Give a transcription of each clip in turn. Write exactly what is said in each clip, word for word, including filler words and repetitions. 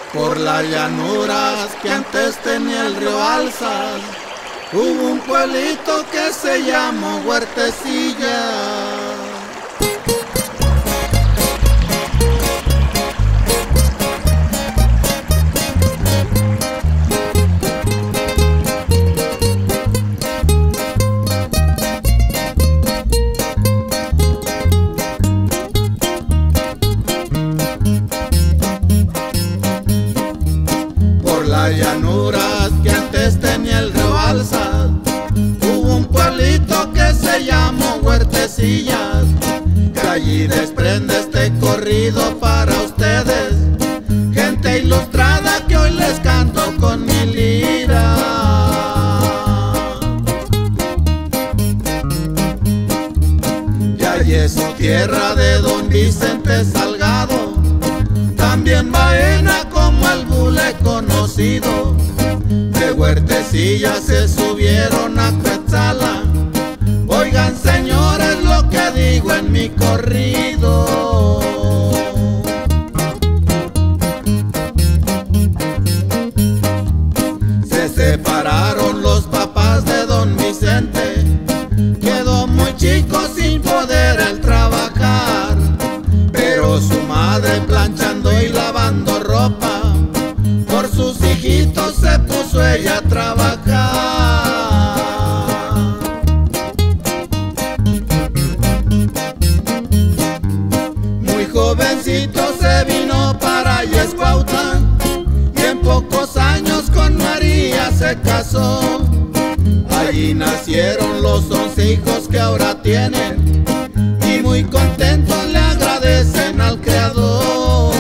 Por las llanuras que antes tenía el río Balsas, hubo un pueblito que se llamó Huertecilla. Las llanuras que antes tenía el río Balsas, hubo un pueblito que se llamó Huertecillas, que allí desprende este corrido para ustedes, gente ilustrada que hoy les canto con mi lira. Y allí es su tierra de don Vicente Salgado, también Baena como el bule conocido. De Huertecilla se subieron a Cuetzala. Oigan señores lo que digo en mi corrido. Se separaron los papás de don Vicente, quedó muy chico sin poder él trabajar, pero su madre planchando y lavando ropa, por sus hijitos se puso ella a trabajar. Muy jovencito se vino para Yescuautla y en pocos años con María se casó. Allí nacieron los once hijos que ahora tienen y muy contentos le agradecen al Creador.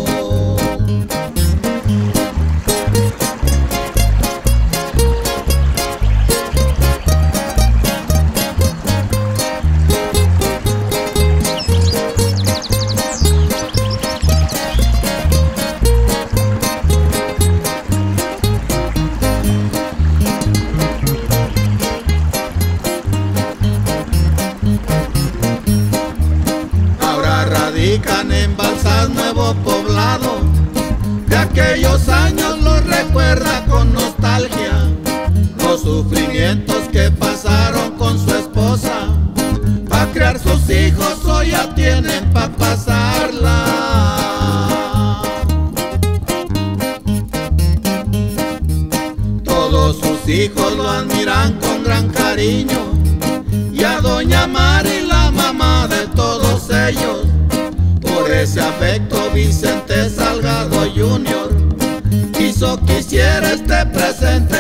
Radican en Balsas, nuevo poblado, de aquellos años los recuerda con nostalgia, los sufrimientos que pasaron con su esposa, pa' criar sus hijos hoy ya tienen pa' pasarla. Todos sus hijos lo admiran con gran cariño, y a doña Mari la mamá de todos ellos. Por ese afecto Vicente Salgado junior quiso que hiciera este presente